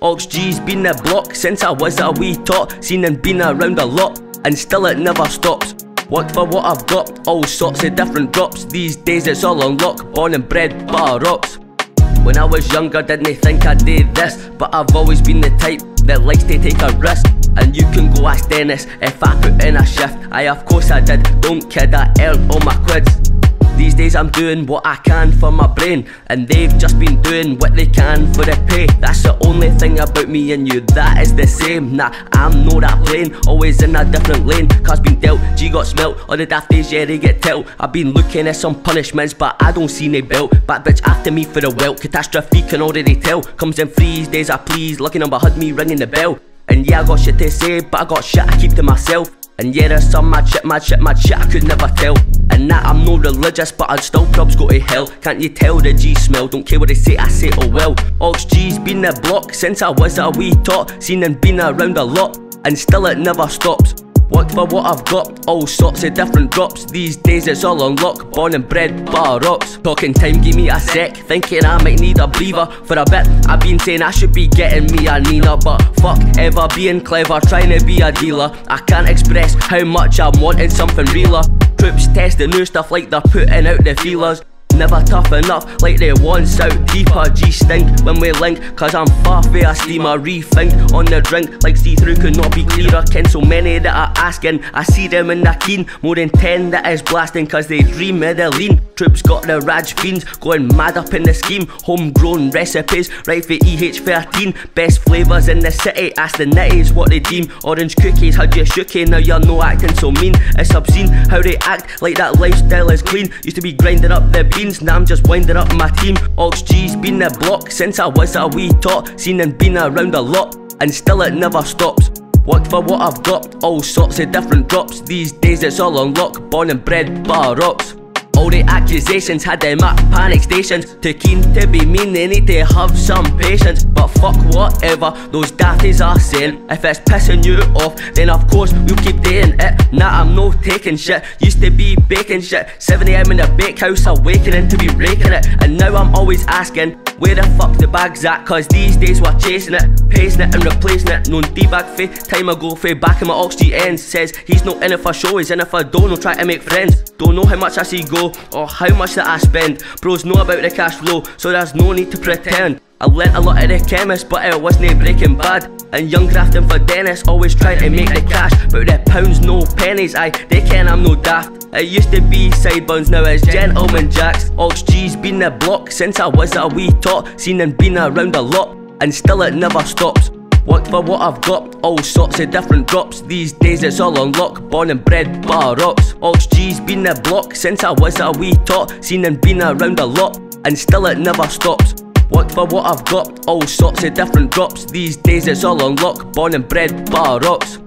G's been the block since I was a wee tot. Seen and been around a lot, and still it never stops. Worked for what I've got, all sorts of different drops. These days it's all on lock, born and bred butter rocks. When I was younger didn't think I'd do this, but I've always been the type that likes to take a risk. And you can go ask Dennis if I put in a shift. Aye, of course I did, don't kid, I earned all my quids. These days I'm doing what I can for my brain, and they've just been doing what they can for the pay. That's the only thing about me and you that is the same. Nah, I'm not that plain, always in a different lane. Cause been dealt, G got smelt, all the daft days, yeah, they get telt. I've been looking at some punishments, but I don't see no belt. Bad bitch after me for the welt, catastrophe can already tell. Comes in 3 days I please, lucky number had me ringing the bell. And yeah, I got shit to say, but I got shit I keep to myself. And yeah, there's some mad shit I could never tell. And that I'm no religious, but I'd still probs go to hell. Can't you tell the G smell? Don't care what they say, I say oh well. G's been the block since I was a wee tot. Seen and been around a lot, and still it never stops. Worked for what I've got, all sorts of different drops. These days it's all on lock, born and bred butter rocks. Talking time, give me a sec, thinking I might need a breather. For a bit, I've been saying I should be getting me a Nina, but fuck ever being clever, trying to be a dealer. I can't express how much I'm wanting something realer. Troops test the new stuff like they're putting out the feelers. Never tough enough, like they once out deeper. G stink when we link, cause I'm far from a steamer. Rethink on the drink, like see-through could not be clearer. Ken so many that are asking, I see them in the keen. More than 10 that is blasting, cause they dream of the lean. Troops got the Raj fiends, going mad up in the scheme. Homegrown recipes, right for EH13. Best flavours in the city, ask the nitties what they deem. Orange cookies had you shooky, now you're no acting so mean. It's obscene how they act, like that lifestyle is clean. Used to be grinding up the beans, now I'm just winding up my team. G's been the block since I was a wee tot. Seen and been around a lot, and still it never stops. Worked for what I've got, all sorts of different drops. These days it's all on lock, born and bred butter rocks. All the accusations had them at panic stations. Too keen to be mean, they need to have some patience. But fuck whatever those dafties are saying. If it's pissing you off, then of course we'll keep doing it. Nah, I'm no taking shit, used to be baking shit. 7 AM in the bakehouse, awakening to be raking it. And now I'm always asking, where the fuck the bag's at? Cause these days we're chasing it, pacing it and replacing it. Known D-bag fae time ago fae back in my G ends. Says he's not in it for show, he's in it for dough, no try to make friends. Don't know how much I see go, or how much that I spend. Bros know about the cash flow, so there's no need to pretend. I learnt a lot of the chemist, but it wasn't Breaking Bad. And young grafting for Dennis, always trying to make the cash. But the pounds, no pennies, aye, they ken I'm no daft. It used to be sideburns, now it's gentleman jacks. G's been the block since I was a wee tot. Seen and been around a lot, and still it never stops. Worked for what I've got, all sorts of different drops. These days it's all on lock, born and bred butter rocks. G's been the block since I was a wee tot. Seen and been around a lot, and still it never stops. Worked for what I've got, all sorts of different drops. These days it's all on lock, born and bred butter rocks.